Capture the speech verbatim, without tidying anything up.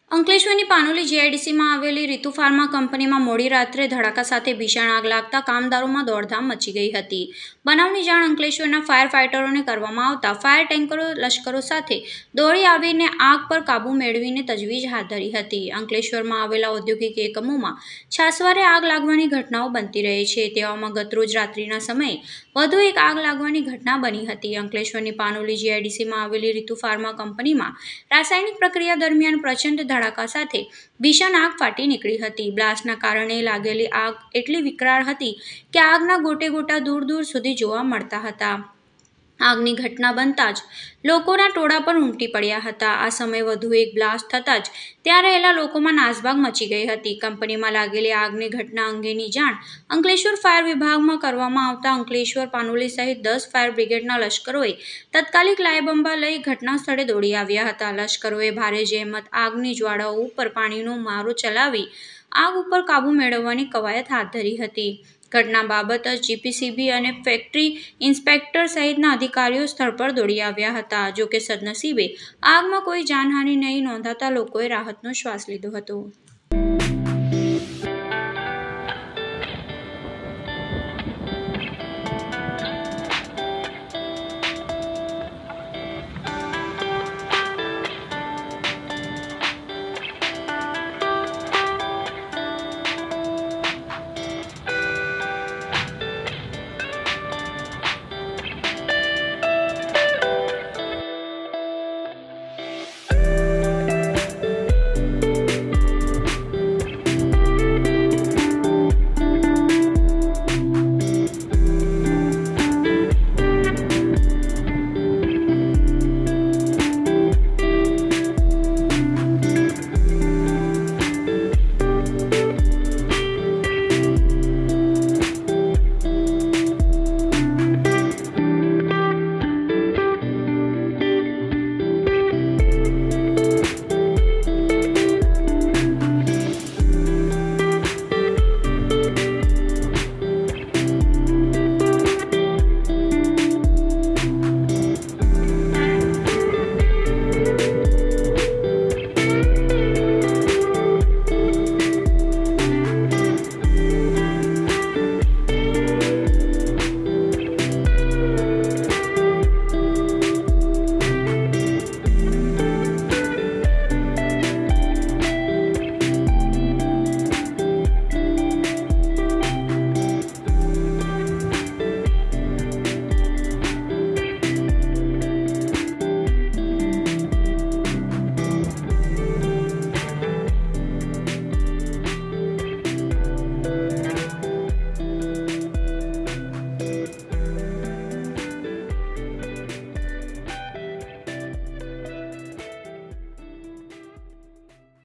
અંકલેશ્વરની પાનોલી જીઆઈડીસીમાં આવેલી રીતુ ફાર્મા કંપનીમાં મોડી રાત્રે ધડાકા સાથે ભીષણ આગ લાગતા કામદારોમાં દોડધામ મચી ગઈ હતી. બનાવની જાણ અંકલેશ્વરના ફાયર ફાઇટરોને કરવામાં આવતા ફાયર ટેન્કરો લશ્કરો સાથે દોડી આવીને આગ પર કાબૂ મેળવીને તજવીજ હાથ ધરી હતી. અંકલેશ્વરમાં આવેલા ઔદ્યોગિક એકમોમાં છાસવારે આગ લાગવાની ઘટનાઓ બનતી રહે છે. તેવામાં ગતરોજ રાત્રિના સમયે વધુ એક આગ લાગવાની ઘટના બની હતી. અંકલેશ્વરની પાનોલી જીઆઈડીસીમાં આવેલી રીતુ ફાર્મા કંપનીમાં રાસાયણિક પ્રક્રિયા દરમિયાન પ્રચંડ ધડાકા સાથે ભીષણ આગ ફાટી નીકળી હતી. બ્લાસ્ટના કારણે લાગેલી આગ એટલી વિકરાળ હતી કે આગના ગોટે ગોટા દૂર દૂર સુધી જોવા મળતા હતા. આગની ઘટના બનતા જ લોકોના ટોળા પર ઉમટી પડ્યા હતા. આ સમયે વધુ એક બ્લાસ્ટ થતાં જ ત્યાં રહેલા લોકોમાં નાસભાગ મચી ગઈ હતી. કંપનીમાં લાગેલી આગની ઘટના અંગેની જાણ અંકલેશ્વર ફાયર વિભાગમાં કરવામાં આવતા અંકલેશ્વર, પાનોલી સહિત દસ ફાયર બ્રિગેડના લશ્કરોએ તાત્કાલિક લાયબંબા લઈ ઘટના સ્થળે દોડી આવ્યા હતા. લશ્કરોએ ભારે જહેમત આગની જ્વાળાઓ ઉપર પાણીનો મારો ચલાવી આગ ઉપર કાબૂ મેળવવાની કવાયત હાથ ધરી હતી. ઘટના બાબત જ જીપીસીબી અને ફેક્ટરી ઇન્સ્પેક્ટર સહિતના અધિકારીઓ સ્થળ પર દોડી આવ્યા હતા. જો કે સદનસીબે આગમાં કોઈ જાનહાનિ નહીં નોંધાતા લોકોએ રાહતનો શ્વાસ લીધો હતો.